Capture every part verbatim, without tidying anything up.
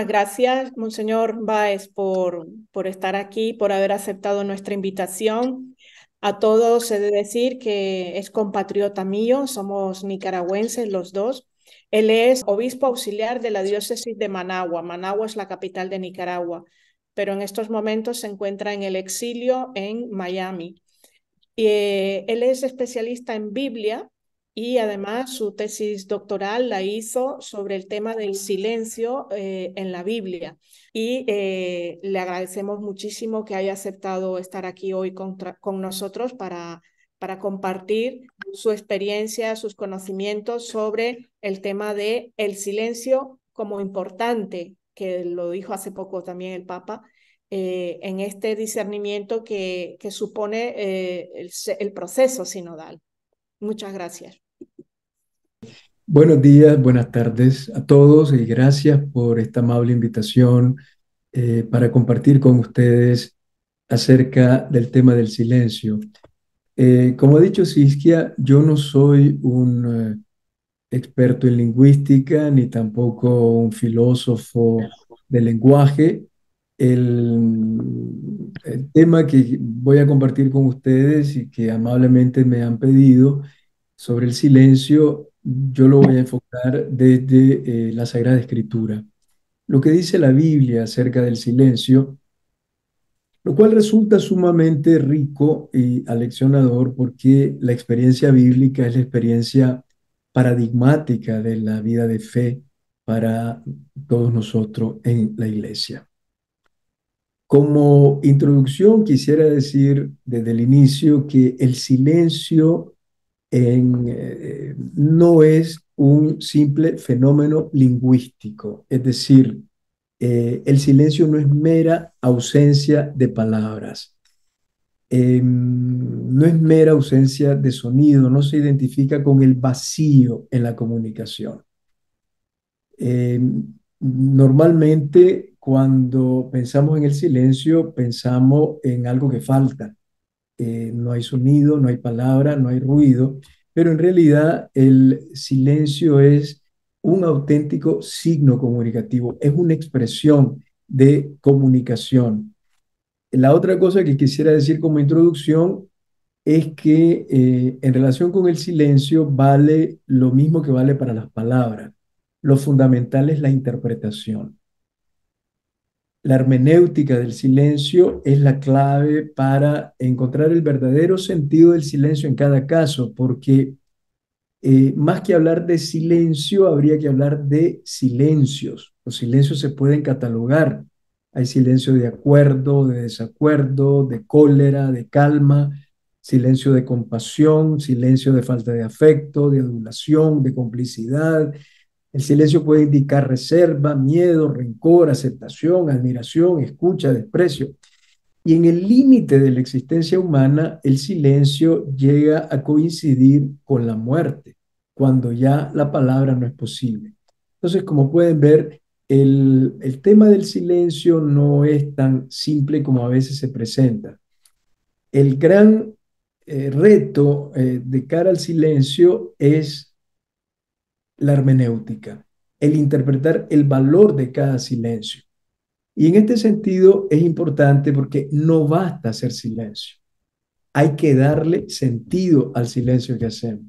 Muchísimas gracias, Monseñor Báez, por, por estar aquí, por haber aceptado nuestra invitación. A todos he de decir que es compatriota mío, somos nicaragüenses los dos. Él es obispo auxiliar de la diócesis de Managua. Managua es la capital de Nicaragua, pero en estos momentos se encuentra en el exilio en Miami. Eh, él es especialista en Biblia y además su tesis doctoral la hizo sobre el tema del silencio eh, en la Biblia. Y eh, le agradecemos muchísimo que haya aceptado estar aquí hoy con, con nosotros para, para compartir su experiencia, sus conocimientos sobre el tema de el silencio como importante, que lo dijo hace poco también el Papa, eh, en este discernimiento que, que supone eh, el, el proceso sinodal. Muchas gracias. Buenos días, buenas tardes a todos y gracias por esta amable invitación eh, para compartir con ustedes acerca del tema del silencio. Eh, como ha dicho Siskia, yo no soy un eh, experto en lingüística ni tampoco un filósofo del lenguaje. El, el tema que voy a compartir con ustedes y que amablemente me han pedido sobre el silencio, yo lo voy a enfocar desde eh, la Sagrada Escritura. Lo que dice la Biblia acerca del silencio, lo cual resulta sumamente rico y aleccionador porque la experiencia bíblica es la experiencia paradigmática de la vida de fe para todos nosotros en la iglesia. Como introducción, quisiera decir desde el inicio que el silencio en, eh, no es un simple fenómeno lingüístico, es decir, eh, el silencio no es mera ausencia de palabras, eh, no es mera ausencia de sonido, no se identifica con el vacío en la comunicación. Eh, Normalmente, cuando pensamos en el silencio, pensamos en algo que falta. Eh, no hay sonido, no hay palabra, no hay ruido, pero en realidad el silencio es un auténtico signo comunicativo, es una expresión de comunicación. La otra cosa que quisiera decir como introducción es que eh, en relación con el silencio vale lo mismo que vale para las palabras. Lo fundamental es la interpretación. La hermenéutica del silencio es la clave para encontrar el verdadero sentido del silencio en cada caso, porque eh, más que hablar de silencio, habría que hablar de silencios. Los silencios se pueden catalogar. Hay silencio de acuerdo, de desacuerdo, de cólera, de calma, silencio de compasión, silencio de falta de afecto, de adulación, de complicidad. El silencio puede indicar reserva, miedo, rencor, aceptación, admiración, escucha, desprecio. Y en el límite de la existencia humana, el silencio llega a coincidir con la muerte, cuando ya la palabra no es posible. Entonces, como pueden ver, el, el tema del silencio no es tan simple como a veces se presenta. El gran eh, reto eh, de cara al silencio es la hermenéutica, el interpretar el valor de cada silencio. Y en este sentido es importante porque no basta hacer silencio, hay que darle sentido al silencio que hacemos.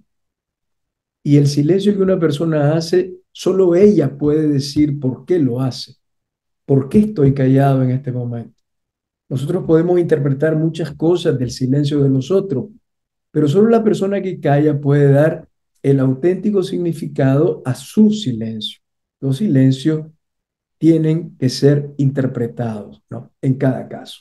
Y el silencio que una persona hace, solo ella puede decir por qué lo hace, por qué estoy callado en este momento. Nosotros podemos interpretar muchas cosas del silencio de los otros, pero solo la persona que calla puede dar el auténtico significado a su silencio. Los silencios tienen que ser interpretados, ¿no? En cada caso.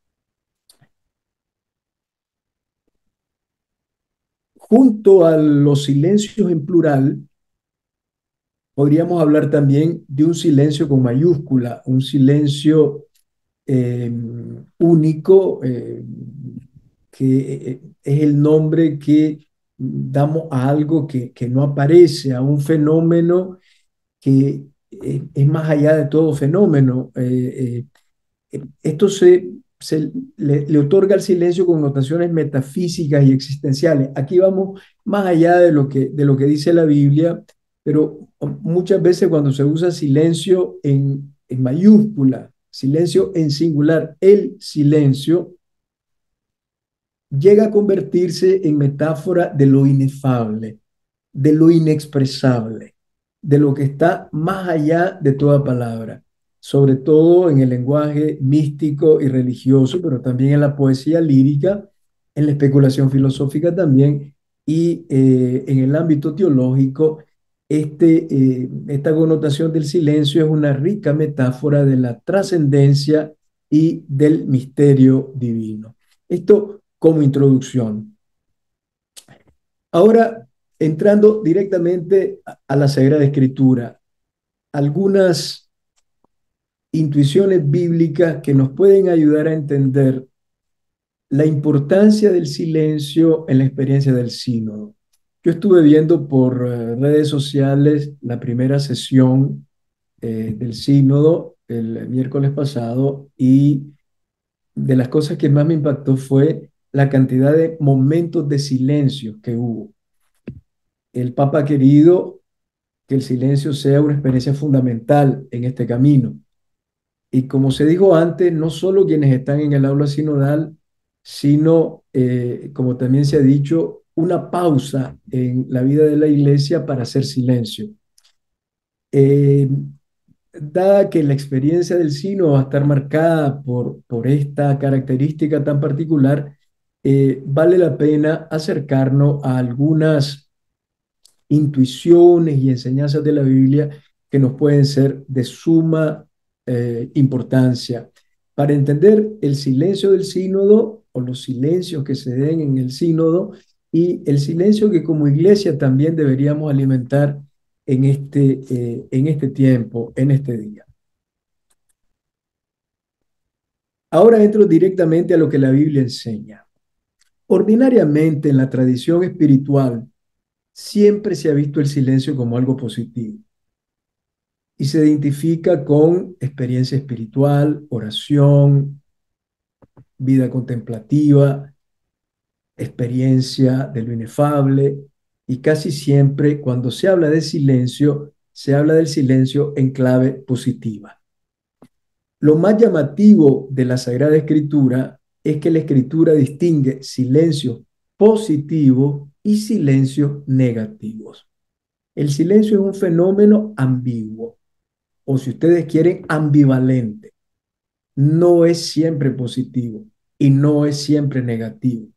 Junto a los silencios en plural, podríamos hablar también de un silencio con mayúscula, un silencio eh, único, eh, que eh, es el nombre que damos a algo que, que no aparece, a un fenómeno que eh, es más allá de todo fenómeno. Eh, eh, esto se, se le, le otorga al silencio connotaciones metafísicas y existenciales. Aquí vamos más allá de lo que, de lo que dice la Biblia, pero muchas veces cuando se usa silencio en en mayúscula, silencio en singular, el silencio, llega a convertirse en metáfora de lo inefable, de lo inexpresable, de lo que está más allá de toda palabra, sobre todo en el lenguaje místico y religioso, pero también en la poesía lírica, en la especulación filosófica también, y eh, en el ámbito teológico, este, eh, esta connotación del silencio es una rica metáfora de la trascendencia y del misterio divino. Esto como introducción. Ahora, entrando directamente a la Sagrada Escritura, algunas intuiciones bíblicas que nos pueden ayudar a entender la importancia del silencio en la experiencia del sínodo. Yo estuve viendo por uh, redes sociales la primera sesión eh, del sínodo el miércoles pasado, y de las cosas que más me impactó fue la cantidad de momentos de silencio que hubo. El Papa ha querido que el silencio sea una experiencia fundamental en este camino. Y como se dijo antes, no solo quienes están en el aula sinodal, sino, eh, como también se ha dicho, una pausa en la vida de la iglesia para hacer silencio. Eh, Dada que la experiencia del sínodo va a estar marcada por, por esta característica tan particular, eh, vale la pena acercarnos a algunas intuiciones y enseñanzas de la Biblia que nos pueden ser de suma eh, importancia para entender el silencio del sínodo o los silencios que se den en el sínodo y el silencio que como iglesia también deberíamos alimentar en este, eh, en este tiempo, en este día. Ahora entro directamente a lo que la Biblia enseña. Ordinariamente en la tradición espiritual siempre se ha visto el silencio como algo positivo y se identifica con experiencia espiritual, oración, vida contemplativa, experiencia de lo inefable, y casi siempre cuando se habla de silencio, se habla del silencio en clave positiva. Lo más llamativo de la Sagrada Escritura es que la Escritura distingue silencios positivos y silencios negativos. El silencio es un fenómeno ambiguo, o si ustedes quieren, ambivalente. No es siempre positivo y no es siempre negativo.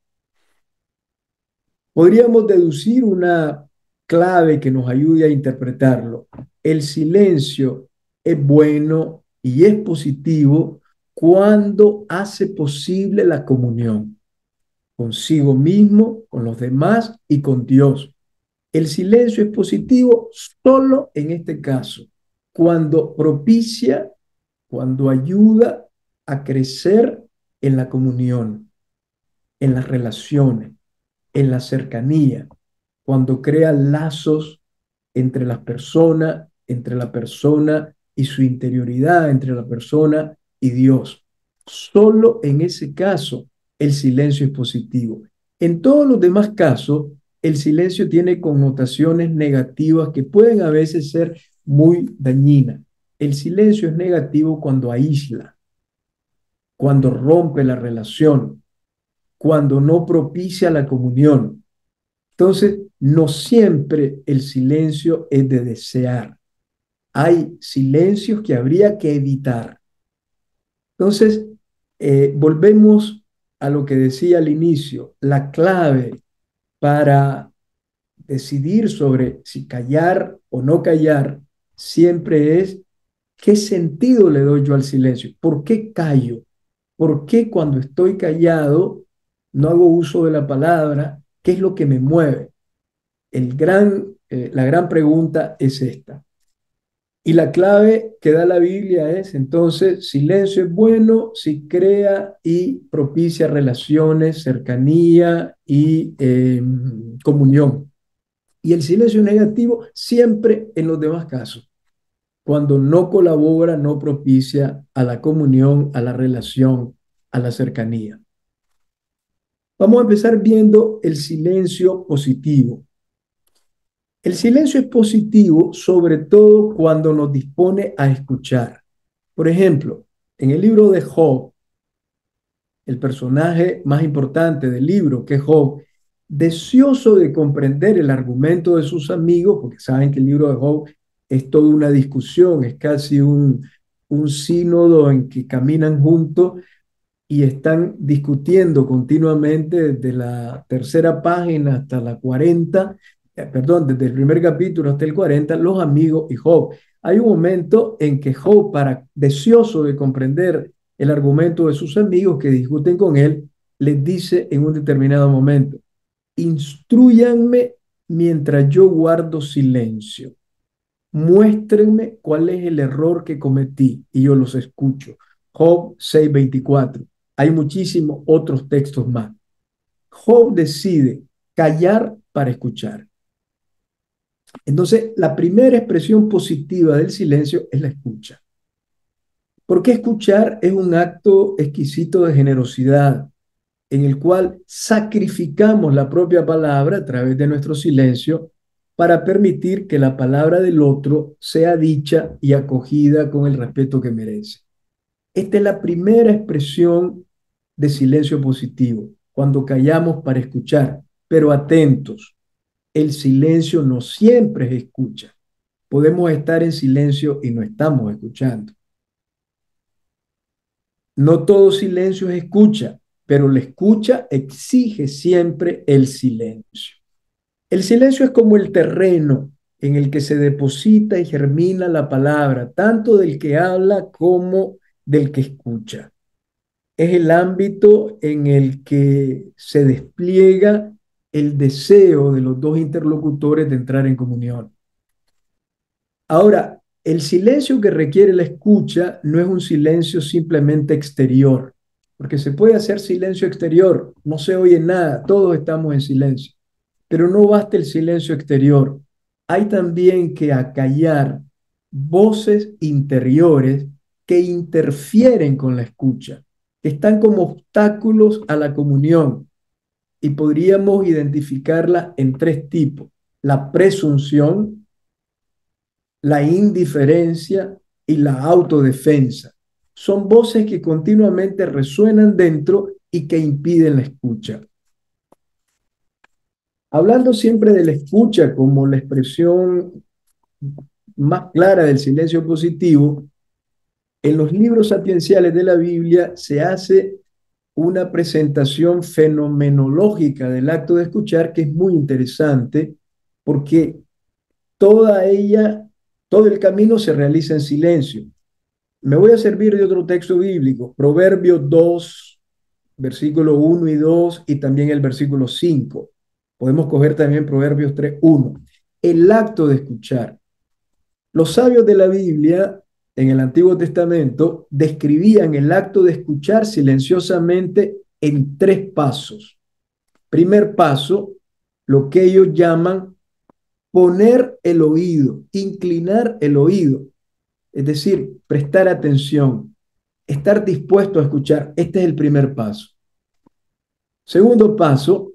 Podríamos deducir una clave que nos ayude a interpretarlo. El silencio es bueno y es positivo cuando hace posible la comunión consigo mismo, con los demás y con Dios. El silencio es positivo solo en este caso, cuando propicia, cuando ayuda a crecer en la comunión, en las relaciones, en la cercanía, cuando crea lazos entre las personas, entre la persona y su interioridad, entre la persona y Dios. Solo en ese caso el silencio es positivo. En todos los demás casos, el silencio tiene connotaciones negativas que pueden a veces ser muy dañinas. El silencio es negativo cuando aísla, cuando rompe la relación, cuando no propicia la comunión. Entonces, no siempre el silencio es de desear. Hay silencios que habría que evitar. Entonces, eh, volvemos a lo que decía al inicio. La clave para decidir sobre si callar o no callar siempre es qué sentido le doy yo al silencio. ¿Por qué callo? ¿Por qué cuando estoy callado no hago uso de la palabra? ¿Qué es lo que me mueve? El gran, eh, la gran pregunta es esta. Y la clave que da la Biblia es, entonces, silencio es bueno si crea y propicia relaciones, cercanía y eh, comunión. Y el silencio es negativo siempre en los demás casos, cuando no colabora, no propicia a la comunión, a la relación, a la cercanía. Vamos a empezar viendo el silencio positivo. El silencio es positivo sobre todo cuando nos dispone a escuchar. Por ejemplo, en el libro de Job, el personaje más importante del libro, que es Job, deseoso de comprender el argumento de sus amigos, porque saben que el libro de Job es toda una discusión, es casi un, un sínodo en que caminan juntos y están discutiendo continuamente desde la tercera página hasta la cuarenta, eh, perdón, desde el primer capítulo hasta el cuarenta, los amigos y Job. Hay un momento en que Job, para deseoso de comprender el argumento de sus amigos que discuten con él, les dice en un determinado momento: instruyanme mientras yo guardo silencio. Muéstrenme cuál es el error que cometí y yo los escucho. Job seis veinticuatro. Hay muchísimos otros textos más. Job decide callar para escuchar. Entonces, la primera expresión positiva del silencio es la escucha. Porque escuchar es un acto exquisito de generosidad, en el cual sacrificamos la propia palabra a través de nuestro silencio para permitir que la palabra del otro sea dicha y acogida con el respeto que merece. Esta es la primera expresión de silencio positivo, cuando callamos para escuchar, pero atentos, el silencio no siempre es escucha. Podemos estar en silencio y no estamos escuchando. No todo silencio es escucha, pero la escucha exige siempre el silencio. El silencio es como el terreno en el que se deposita y germina la palabra, tanto del que habla como del que escucha. Es el ámbito en el que se despliega el deseo de los dos interlocutores de entrar en comunión. Ahora, el silencio que requiere la escucha no es un silencio simplemente exterior, porque se puede hacer silencio exterior, no se oye nada, todos estamos en silencio, pero no basta el silencio exterior. Hay también que acallar voces interiores que interfieren con la escucha, que están como obstáculos a la comunión, y podríamos identificarla en tres tipos: la presunción, la indiferencia y la autodefensa. Son voces que continuamente resuenan dentro y que impiden la escucha. Hablando siempre de la escucha como la expresión más clara del silencio positivo, en los libros sapienciales de la Biblia se hace una presentación fenomenológica del acto de escuchar que es muy interesante, porque toda ella, todo el camino se realiza en silencio. Me voy a servir de otro texto bíblico, Proverbios dos, versículo uno y dos, y también el versículo cinco. Podemos coger también Proverbios tres, uno. El acto de escuchar. Los sabios de la Biblia en el Antiguo Testamento describían el acto de escuchar silenciosamente en tres pasos. Primer paso, lo que ellos llaman poner el oído, inclinar el oído, es decir, prestar atención, estar dispuesto a escuchar. Este es el primer paso. Segundo paso,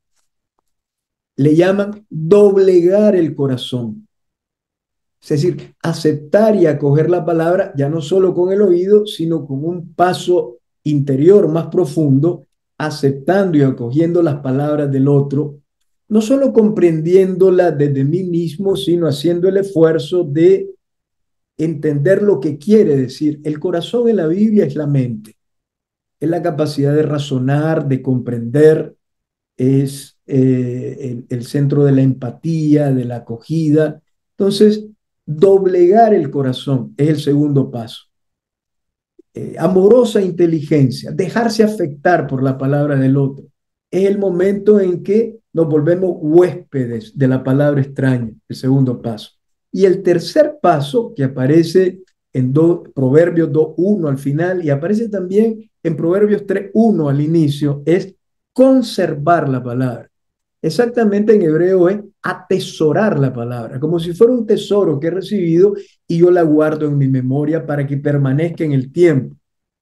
le llaman doblegar el corazón. Es decir, aceptar y acoger la palabra ya no solo con el oído, sino con un paso interior más profundo, aceptando y acogiendo las palabras del otro, no solo comprendiéndolas desde mí mismo, sino haciendo el esfuerzo de entender lo que quiere decir. El corazón en la Biblia es la mente, es la capacidad de razonar, de comprender, es eh, el, el centro de la empatía, de la acogida. Entonces, doblegar el corazón es el segundo paso. Eh, amorosa inteligencia, dejarse afectar por la palabra del otro. Es el momento en que nos volvemos huéspedes de la palabra extraña, el segundo paso. Y el tercer paso, que aparece en do, Proverbios dos uno al final y aparece también en Proverbios tres uno al inicio, es conservar la palabra. Exactamente en hebreo es atesorar la palabra, como si fuera un tesoro que he recibido y yo la guardo en mi memoria para que permanezca en el tiempo.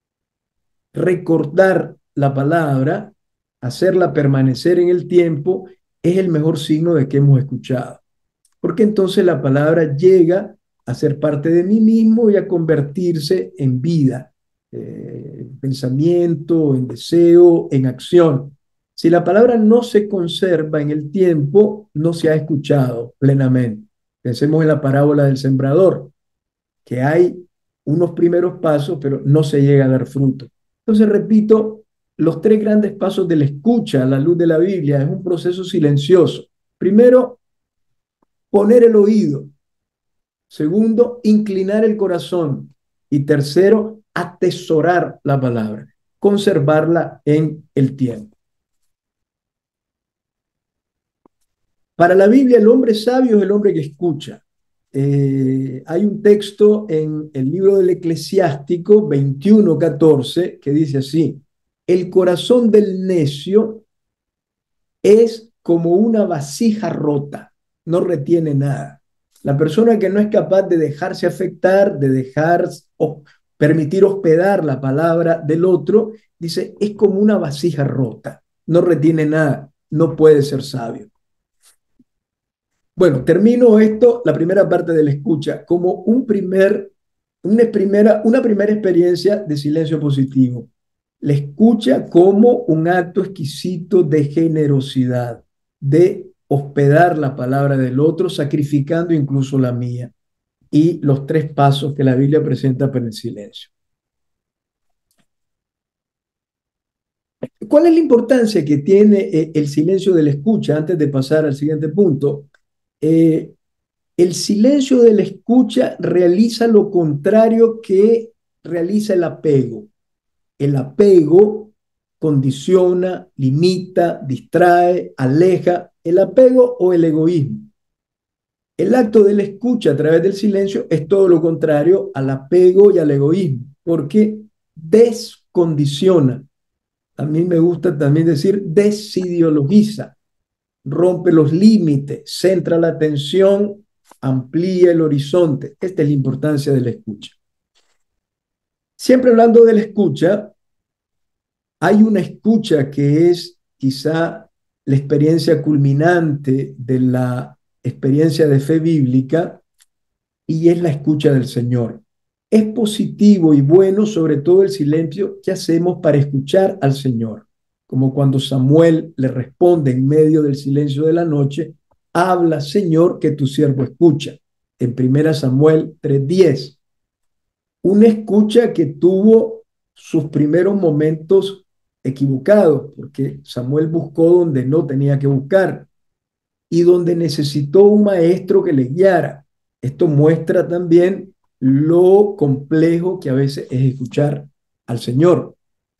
Recordar la palabra, hacerla permanecer en el tiempo, es el mejor signo de que hemos escuchado. Porque entonces la palabra llega a ser parte de mí mismo y a convertirse en vida, eh, en pensamiento, en deseo, en acción. Si la palabra no se conserva en el tiempo, no se ha escuchado plenamente. Pensemos en la parábola del sembrador, que hay unos primeros pasos, pero no se llega a dar fruto. Entonces, repito, los tres grandes pasos de la escucha a la luz de la Biblia es un proceso silencioso. Primero, poner el oído. Segundo, inclinar el corazón. Y tercero, atesorar la palabra, conservarla en el tiempo. Para la Biblia, el hombre sabio es el hombre que escucha. Eh, hay un texto en el libro del Eclesiástico veintiuno catorce que dice así: el corazón del necio es como una vasija rota, no retiene nada. La persona que no es capaz de dejarse afectar, de dejar o permitir hospedar la palabra del otro, dice, es como una vasija rota, no retiene nada, no puede ser sabio. Bueno, termino esto, la primera parte de la escucha, como un primer, una, primera, una primera experiencia de silencio positivo. La escucha como un acto exquisito de generosidad, de hospedar la palabra del otro, sacrificando incluso la mía. Y los tres pasos que la Biblia presenta para el silencio. ¿Cuál es la importancia que tiene eh, el silencio de la escucha antes de pasar al siguiente punto? Eh, El silencio de la escucha realiza lo contrario que realiza el apego. El apego condiciona, limita, distrae, aleja. El apego o el egoísmo. El acto de la escucha a través del silencio es todo lo contrario al apego y al egoísmo, porque descondiciona. A mí me gusta también decir desideologiza, rompe los límites, centra la atención, amplía el horizonte. Esta es la importancia de la escucha. Siempre hablando de la escucha, hay una escucha que es quizá la experiencia culminante de la experiencia de fe bíblica y es la escucha del Señor. Es positivo y bueno, sobre todo el silencio que hacemos para escuchar al Señor, como cuando Samuel le responde en medio del silencio de la noche, habla, Señor, que tu siervo escucha, en primera Samuel tres diez. Una escucha que tuvo sus primeros momentos equivocados, porque Samuel buscó donde no tenía que buscar y donde necesitó un maestro que le guiara. Esto muestra también lo complejo que a veces es escuchar al Señor.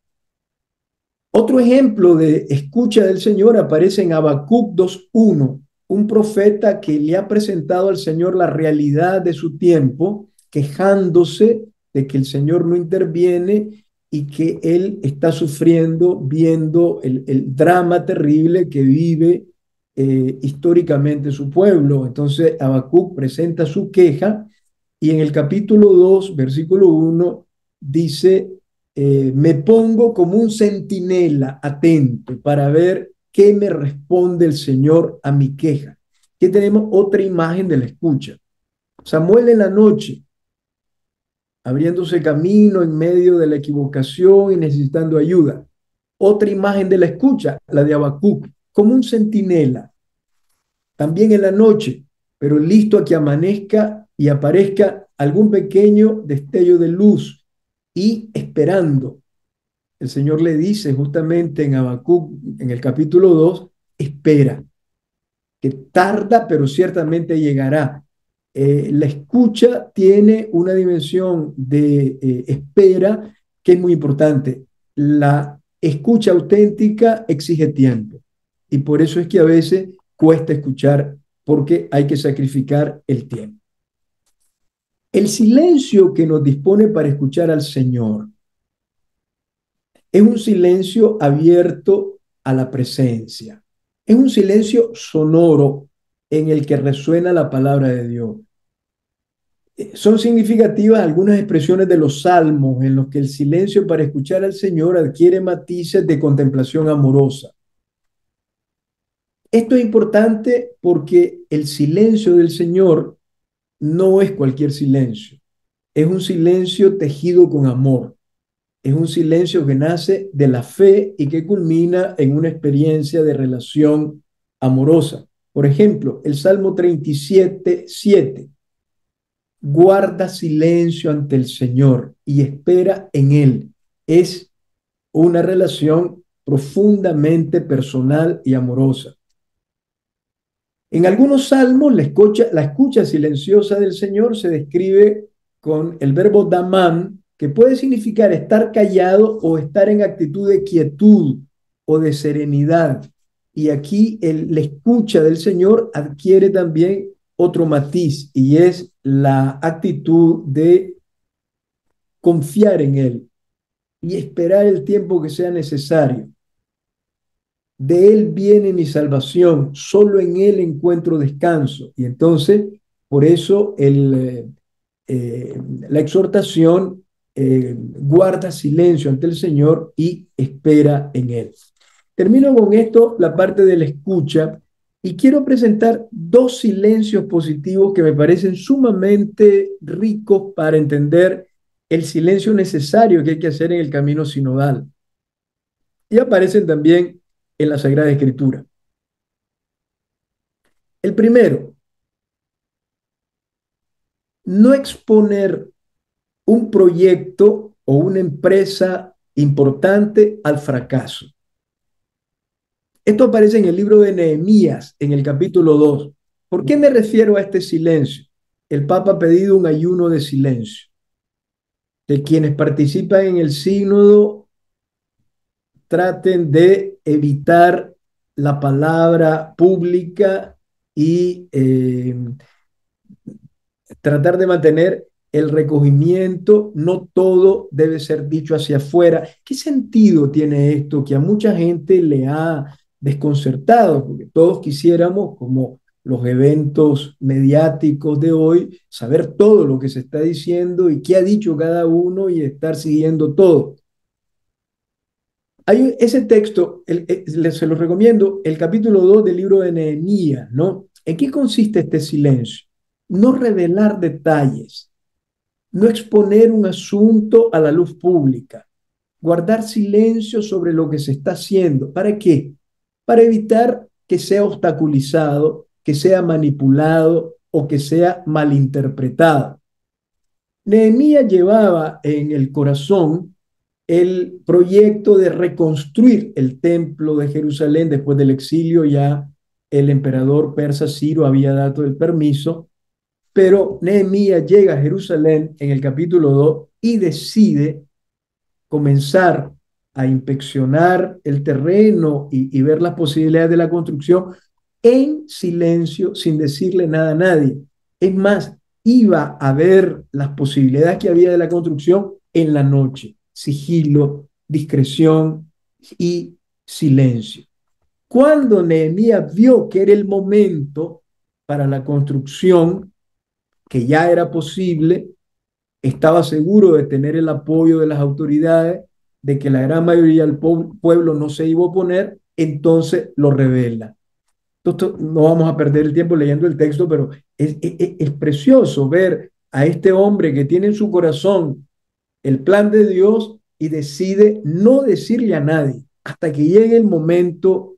Otro ejemplo de escucha del Señor aparece en Habacuc dos uno, un profeta que le ha presentado al Señor la realidad de su tiempo, quejándose de que el Señor no interviene y que él está sufriendo, viendo el, el drama terrible que vive eh, históricamente su pueblo. Entonces Habacuc presenta su queja y en el capítulo dos, versículo uno, dice, eh, me pongo como un centinela atento para ver qué me responde el Señor a mi queja. Aquí tenemos otra imagen de la escucha. Samuel en la noche, abriéndose camino en medio de la equivocación y necesitando ayuda. Otra imagen de la escucha, la de Habacuc, como un centinela, también en la noche, pero listo a que amanezca y aparezca algún pequeño destello de luz y esperando. El Señor le dice justamente en Habacuc, en el capítulo dos, espera, que tarda, pero ciertamente llegará. Eh, la escucha tiene una dimensión de eh, espera que es muy importante. La escucha auténtica exige tiempo y por eso es que a veces cuesta escuchar porque hay que sacrificar el tiempo. El silencio que nos dispone para escuchar al Señor es un silencio abierto a la presencia. Es un silencio sonoro en el que resuena la palabra de Dios. Son significativas algunas expresiones de los salmos en los que el silencio para escuchar al Señor adquiere matices de contemplación amorosa. Esto es importante porque el silencio del Señor no es cualquier silencio, es un silencio tejido con amor, es un silencio que nace de la fe y que culmina en una experiencia de relación amorosa. Por ejemplo, el Salmo treinta y siete, siete, guarda silencio ante el Señor y espera en Él. Es una relación profundamente personal y amorosa. En algunos salmos, la escucha, la escucha silenciosa del Señor se describe con el verbo damán, que puede significar estar callado o estar en actitud de quietud o de serenidad. Y aquí el, la escucha del Señor adquiere también otro matiz y es la actitud de confiar en Él y esperar el tiempo que sea necesario. De Él viene mi salvación, solo en Él encuentro descanso. Y entonces, por eso el, eh, eh, la exhortación eh, guarda silencio ante el Señor y espera en Él. Termino con esto, la parte de la escucha, y quiero presentar dos silencios positivos que me parecen sumamente ricos para entender el silencio necesario que hay que hacer en el camino sinodal. Y aparecen también en la Sagrada Escritura. El primero, no exponer un proyecto o una empresa importante al fracaso. Esto aparece en el libro de Nehemías, en el capítulo dos. ¿Por qué me refiero a este silencio? El Papa ha pedido un ayuno de silencio. Que quienes participan en el sínodo traten de evitar la palabra pública y eh, tratar de mantener el recogimiento, no todo debe ser dicho hacia afuera. ¿Qué sentido tiene esto que a mucha gente le ha desconcertado? Porque todos quisiéramos, como los eventos mediáticos de hoy, saber todo lo que se está diciendo y qué ha dicho cada uno y estar siguiendo todo. Hay ese texto, el, el, se lo recomiendo, el capítulo dos del libro de Nehemías, ¿no? ¿En qué consiste este silencio? No revelar detalles, no exponer un asunto a la luz pública, guardar silencio sobre lo que se está haciendo. ¿Para qué? Para evitar que sea obstaculizado, que sea manipulado o que sea malinterpretado. Nehemías llevaba en el corazón el proyecto de reconstruir el templo de Jerusalén después del exilio. Ya el emperador persa Ciro había dado el permiso, pero Nehemías llega a Jerusalén en el capítulo dos y decide comenzar a inspeccionar el terreno y, y ver las posibilidades de la construcción en silencio, sin decirle nada a nadie. Es más, iba a ver las posibilidades que había de la construcción en la noche, sigilo, discreción y silencio. Cuando Nehemías vio que era el momento para la construcción, que ya era posible, estaba seguro de tener el apoyo de las autoridades, de que la gran mayoría del pueblo no se iba a oponer, entonces lo revela. Entonces, no vamos a perder el tiempo leyendo el texto, pero es, es, es precioso ver a este hombre que tiene en su corazón el plan de Dios y decide no decirle a nadie hasta que llegue el momento,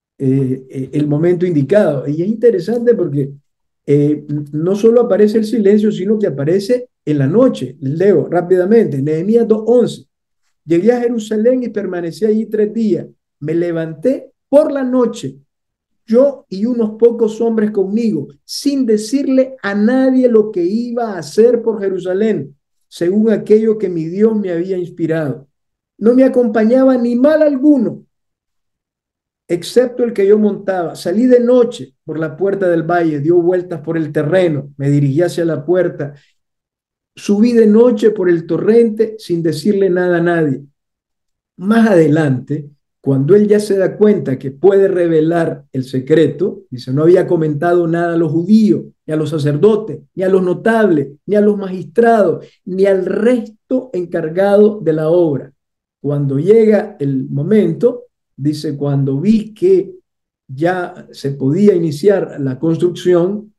eh, el momento indicado. Y es interesante porque eh, no solo aparece el silencio, sino que aparece en la noche. Leo rápidamente, Nehemías dos once. Llegué a Jerusalén y permanecí allí tres días. Me levanté por la noche, yo y unos pocos hombres conmigo, sin decirle a nadie lo que iba a hacer por Jerusalén, según aquello que mi Dios me había inspirado. No me acompañaba ni mal alguno, excepto el que yo montaba. Salí de noche por la puerta del valle, dio vueltas por el terreno, me dirigí hacia la puerta, subí de noche por el torrente sin decirle nada a nadie. Más adelante, cuando él ya se da cuenta que puede revelar el secreto, dice, no había comentado nada a los judíos, ni a los sacerdotes, ni a los notables, ni a los magistrados, ni al resto encargado de la obra. Cuando llega el momento, dice, cuando vi que ya se podía iniciar la construcción,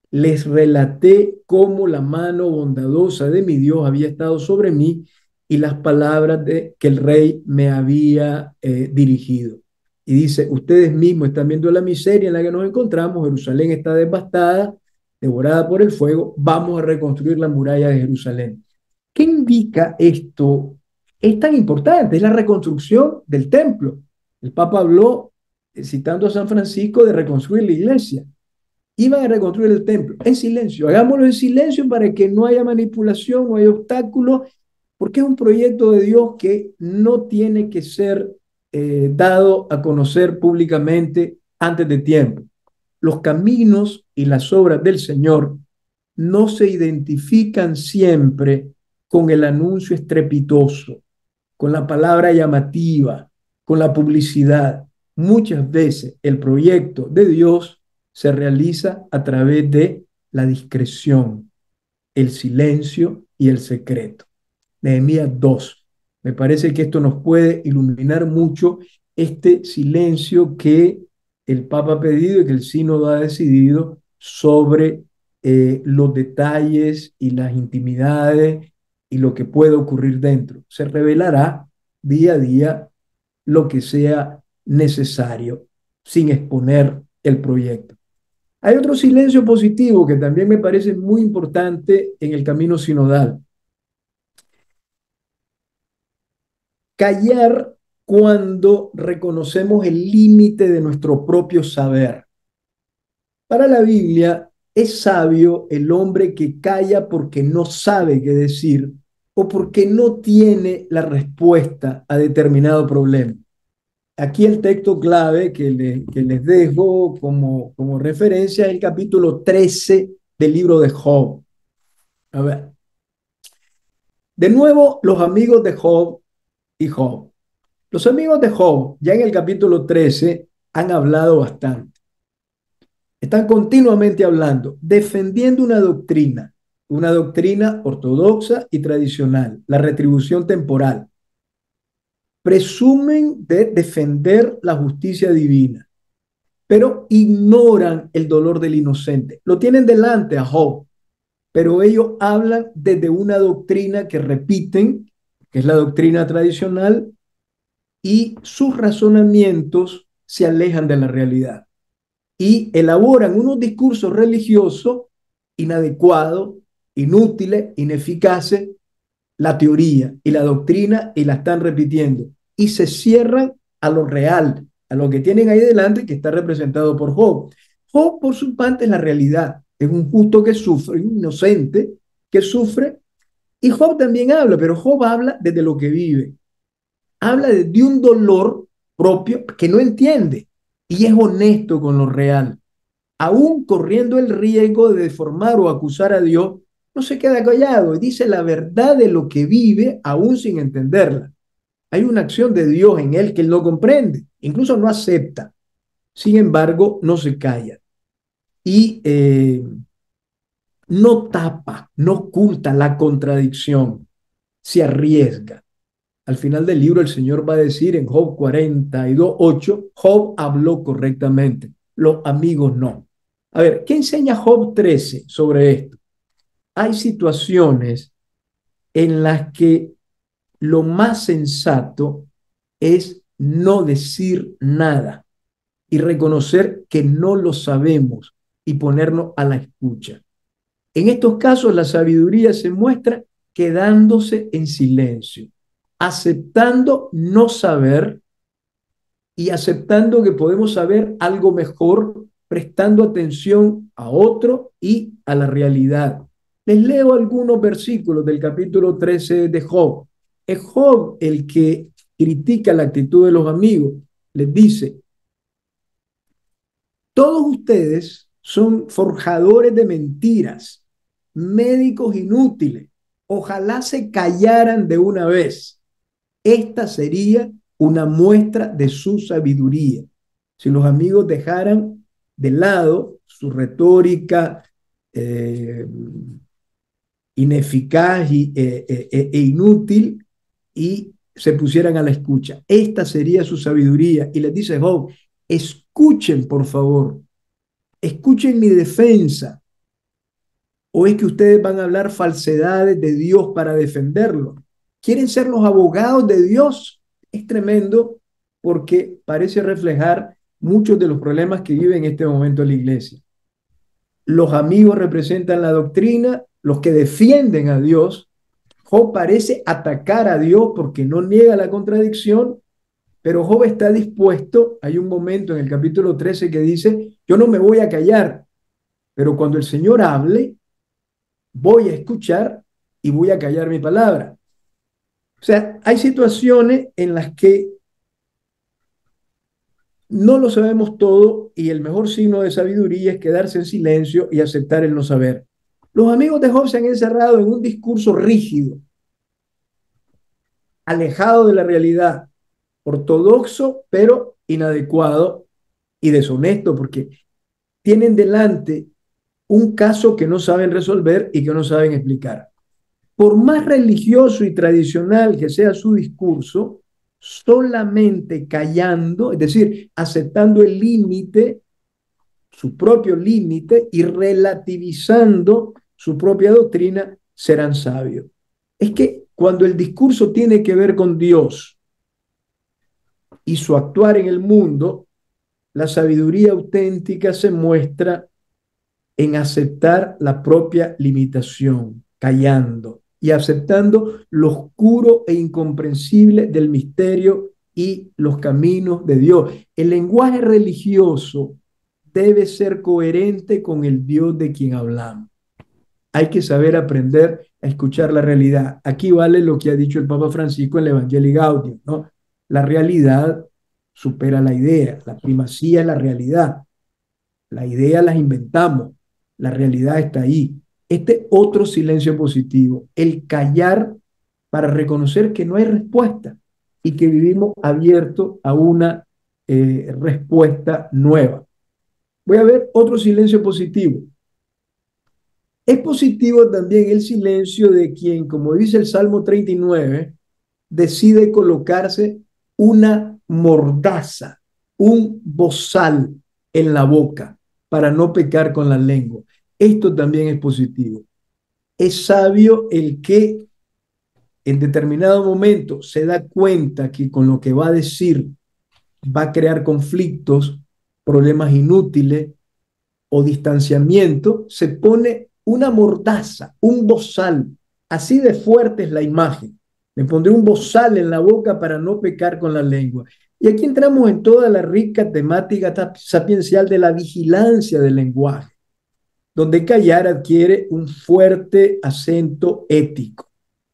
Les relaté cómo la mano bondadosa de mi Dios había estado sobre mí y las palabras de, que el rey me había eh, dirigido. Y dice, ustedes mismos están viendo la miseria en la que nos encontramos, Jerusalén está devastada, devorada por el fuego, vamos a reconstruir la muralla de Jerusalén. ¿Qué indica esto? Es tan importante, es la reconstrucción del templo. El Papa habló, eh, citando a San Francisco, de reconstruir la iglesia. Iban a reconstruir el templo en silencio. Hagámoslo en silencio para que no haya manipulación, no haya obstáculos, porque es un proyecto de Dios que no tiene que ser eh, dado a conocer públicamente antes de tiempo. Los caminos y las obras del Señor no se identifican siempre con el anuncio estrepitoso, con la palabra llamativa, con la publicidad. Muchas veces el proyecto de Dios se realiza a través de la discreción, el silencio y el secreto. Nehemías dos. Me parece que esto nos puede iluminar mucho este silencio que el Papa ha pedido y que el sínodo ha decidido sobre eh, los detalles y las intimidades y lo que puede ocurrir dentro. Se revelará día a día lo que sea necesario sin exponer el proyecto. Hay otro silencio positivo que también me parece muy importante en el camino sinodal. Callar cuando reconocemos el límite de nuestro propio saber. Para la Biblia, es sabio el hombre que calla porque no sabe qué decir o porque no tiene la respuesta a determinado problema. Aquí el texto clave que, le, que les dejo como, como referencia es el capítulo trece del libro de Job. A ver. De nuevo, los amigos de Job y Job. Los amigos de Job, ya en el capítulo trece, han hablado bastante. Están continuamente hablando, defendiendo una doctrina, una doctrina ortodoxa y tradicional, la retribución temporal. Presumen de defender la justicia divina, pero ignoran el dolor del inocente. Lo tienen delante a Job, pero ellos hablan desde una doctrina que repiten, que es la doctrina tradicional, y sus razonamientos se alejan de la realidad y elaboran unos discursos religiosos inadecuados, inútiles, ineficaces, la teoría y la doctrina y la están repitiendo y se cierran a lo real, a lo que tienen ahí delante que está representado por Job. Job, por su parte, es la realidad, es un justo que sufre, un inocente que sufre, y Job también habla, pero Job habla desde lo que vive, habla de un dolor propio que no entiende y es honesto con lo real. Aún corriendo el riesgo de deformar o acusar a Dios, no se queda callado y dice la verdad de lo que vive aún sin entenderla. Hay una acción de Dios en él que él no comprende, incluso no acepta. Sin embargo, no se calla y eh, no tapa, no oculta la contradicción, se arriesga. Al final del libro el Señor va a decir en Job cuarenta y dos, ocho, Job habló correctamente, los amigos no. A ver, ¿qué enseña Job trece sobre esto? Hay situaciones en las que lo más sensato es no decir nada y reconocer que no lo sabemos y ponernos a la escucha. En estos casos la sabiduría se muestra quedándose en silencio, aceptando no saber y aceptando que podemos saber algo mejor, prestando atención a otro y a la realidad. Les leo algunos versículos del capítulo trece de Job. Es Job el que critica la actitud de los amigos. Les dice, todos ustedes son forjadores de mentiras, médicos inútiles. Ojalá se callaran de una vez. Esta sería una muestra de su sabiduría. Si los amigos dejaran de lado su retórica eh, ineficaz y, eh, eh, e inútil y se pusieran a la escucha. Esta sería su sabiduría. Y les dice Job, escuchen por favor, escuchen mi defensa. ¿O es que ustedes van a hablar falsedades de Dios para defenderlo? ¿Quieren ser los abogados de Dios? Es tremendo porque parece reflejar muchos de los problemas que vive en este momento la iglesia. Los amigos representan la doctrina, los que defienden a Dios. Job parece atacar a Dios porque no niega la contradicción, pero Job está dispuesto. Hay un momento en el capítulo trece que dice, yo no me voy a callar, pero cuando el Señor hable, voy a escuchar y voy a callar mi palabra. O sea, hay situaciones en las que no lo sabemos todo y el mejor signo de sabiduría es quedarse en silencio y aceptar el no saber. Los amigos de Job se han encerrado en un discurso rígido, alejado de la realidad, ortodoxo, pero inadecuado y deshonesto, porque tienen delante un caso que no saben resolver y que no saben explicar. Por más religioso y tradicional que sea su discurso, solamente callando, es decir, aceptando el límite, su propio límite y relativizando su propia doctrina, serán sabios. Es que cuando el discurso tiene que ver con Dios y su actuar en el mundo, la sabiduría auténtica se muestra en aceptar la propia limitación, callando y aceptando lo oscuro e incomprensible del misterio y los caminos de Dios. El lenguaje religioso debe ser coherente con el Dios de quien hablamos. Hay que saber aprender a escuchar la realidad. Aquí vale lo que ha dicho el Papa Francisco en el Evangelii Gaudium, ¿no? La realidad supera la idea, la primacía es la realidad. La idea las inventamos, la realidad está ahí. Este otro silencio positivo, el callar para reconocer que no hay respuesta y que vivimos abiertos a una eh, respuesta nueva. Voy a ver otro silencio positivo. Es positivo también el silencio de quien, como dice el Salmo treinta y nueve, decide colocarse una mordaza, un bozal en la boca para no pecar con la lengua. Esto también es positivo. Es sabio el que en determinado momento se da cuenta que con lo que va a decir va a crear conflictos, problemas inútiles o distanciamiento, se pone una mordaza, un bozal. Así de fuerte es la imagen. Me pondré un bozal en la boca para no pecar con la lengua. Y aquí entramos en toda la rica temática sapiencial de la vigilancia del lenguaje, donde callar adquiere un fuerte acento ético.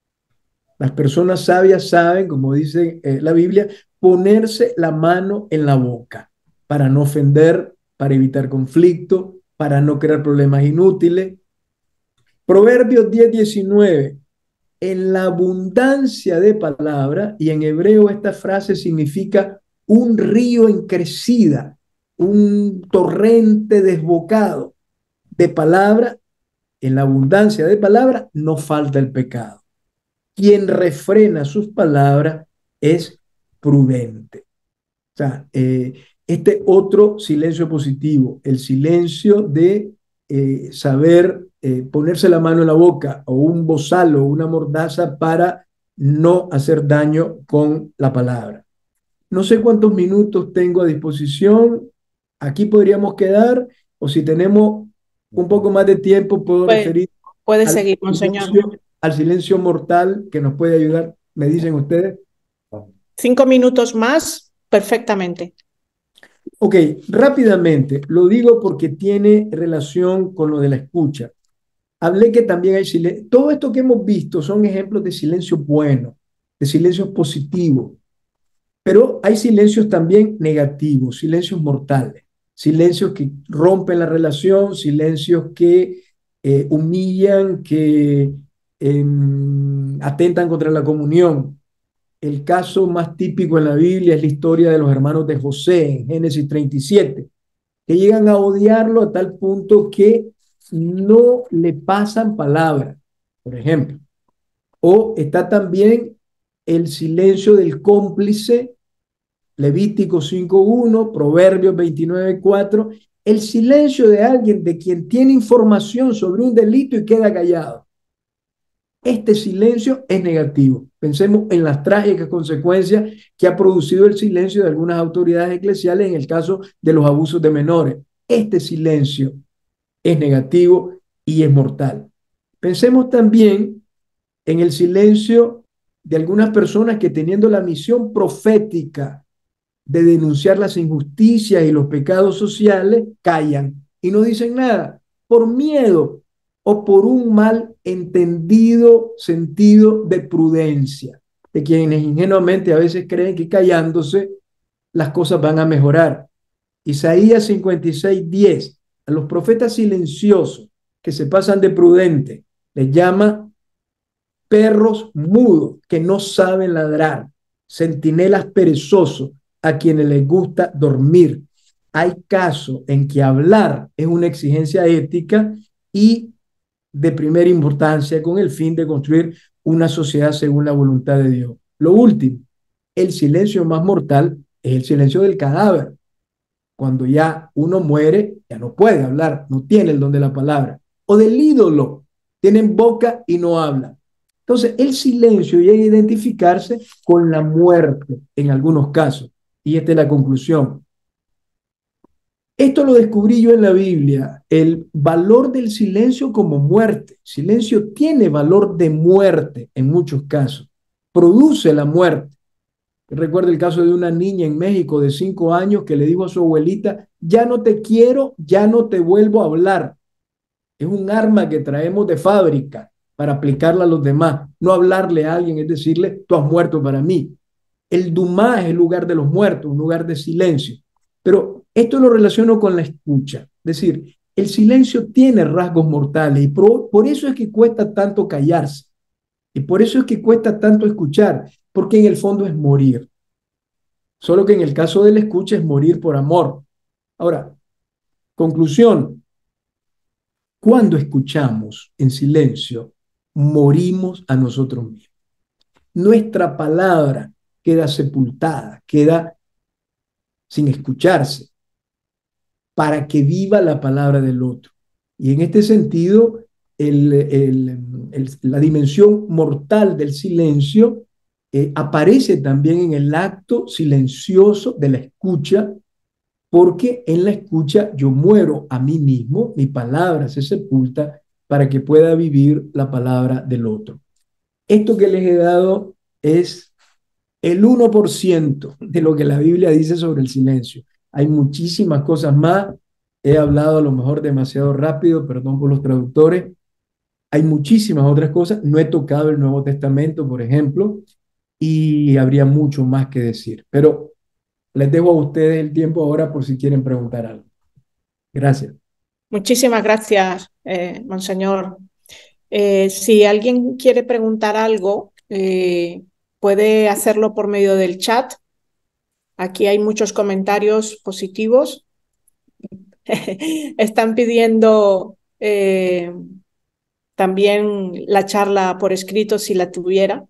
Las personas sabias saben, como dice eh, la Biblia, ponerse la mano en la boca para no ofender, para evitar conflicto, para no crear problemas inútiles. Proverbios diez diecinueve. En la abundancia de palabra, y en hebreo esta frase significa un río en crecida, un torrente desbocado de palabra, en la abundancia de palabra no falta el pecado. Quien refrena sus palabras es prudente. O sea, eh, este otro silencio positivo, el silencio de eh, saber eh, ponerse la mano en la boca o un bozal o una mordaza para no hacer daño con la palabra. No sé cuántos minutos tengo a disposición. Aquí podríamos quedar, o si tenemos un poco más de tiempo, puedo Pues, referir puede al seguir, monseñor. silencio, al silencio mortal que nos puede ayudar, me dicen ustedes. Cinco minutos más, perfectamente. Ok, rápidamente, lo digo porque tiene relación con lo de la escucha. Hablé que también hay silencio. Todo esto que hemos visto son ejemplos de silencio bueno, de silencios positivos, pero hay silencios también negativos, silencios mortales, silencios que rompen la relación, silencios que eh, humillan, que eh, atentan contra la comunión. El caso más típico en la Biblia es la historia de los hermanos de José en Génesis treinta y siete, que llegan a odiarlo a tal punto que no le pasan palabra, por ejemplo. O está también el silencio del cómplice, Levítico cinco uno, Proverbios veintinueve cuatro, El silencio de alguien de quien tiene información sobre un delito y queda callado. Este silencio es negativo. Pensemos en las trágicas consecuencias que ha producido el silencio de algunas autoridades eclesiales en el caso de los abusos de menores. Este silencio es negativo y es mortal. Pensemos también en el silencio de algunas personas que, teniendo la misión profética de denunciar las injusticias y los pecados sociales, callan y no dicen nada por miedo o por un mal entendido sentido de prudencia, de quienes ingenuamente a veces creen que callándose las cosas van a mejorar. Isaías cincuenta y seis, diez, a los profetas silenciosos que se pasan de prudente, les llama perros mudos que no saben ladrar, centinelas perezosos a quienes les gusta dormir. Hay casos en que hablar es una exigencia ética y de primera importancia con el fin de construir una sociedad según la voluntad de Dios. Lo último, el silencio más mortal es el silencio del cadáver. Cuando ya uno muere, ya no puede hablar, no tiene el don de la palabra. O del ídolo, tienen boca y no hablan. Entonces, el silencio llega a identificarse con la muerte en algunos casos. Y esta es la conclusión. Esto lo descubrí yo en la Biblia, el valor del silencio como muerte. Silencio tiene valor de muerte en muchos casos. Produce la muerte. Recuerdo el caso de una niña en México de cinco años que le dijo a su abuelita, ya no te quiero, ya no te vuelvo a hablar. Es un arma que traemos de fábrica para aplicarla a los demás. No hablarle a alguien es decirle, tú has muerto para mí. El Dumá es el lugar de los muertos, un lugar de silencio. Pero esto lo relaciono con la escucha. Es decir, el silencio tiene rasgos mortales y por, por eso es que cuesta tanto callarse. Y por eso es que cuesta tanto escuchar, porque en el fondo es morir. Solo que en el caso de la escucha es morir por amor. Ahora, conclusión, cuando escuchamos en silencio, morimos a nosotros mismos. Nuestra palabra queda sepultada, queda sin escucharse, para que viva la palabra del otro. Y en este sentido, el, el, el, la dimensión mortal del silencio eh, aparece también en el acto silencioso de la escucha, porque en la escucha yo muero a mí mismo, mi palabra se sepulta para que pueda vivir la palabra del otro. Esto que les he dado es el uno por ciento de lo que la Biblia dice sobre el silencio. Hay muchísimas cosas más. He hablado a lo mejor demasiado rápido, perdón por los traductores. Hay muchísimas otras cosas. No he tocado el Nuevo Testamento, por ejemplo, y habría mucho más que decir. Pero les dejo a ustedes el tiempo ahora por si quieren preguntar algo. Gracias. Muchísimas gracias, eh, Monseñor. Eh, si alguien quiere preguntar algo, eh, puede hacerlo por medio del chat. Aquí hay muchos comentarios positivos. Están pidiendo eh, también la charla por escrito si la tuviera.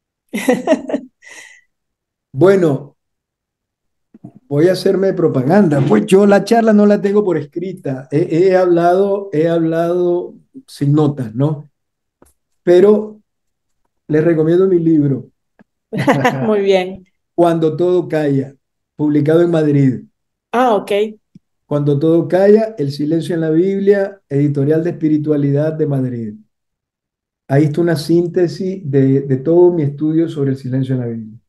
Bueno, voy a hacerme propaganda. Pues yo la charla no la tengo por escrita. He, he hablado, he hablado sin notas, ¿no? Pero les recomiendo mi libro, Muy bien. Cuando todo calla, publicado en Madrid. Ah, ok. Cuando todo calla, El silencio en la Biblia, editorial de espiritualidad de Madrid. Ahí está una síntesis de, de todo mi estudio sobre el silencio en la Biblia.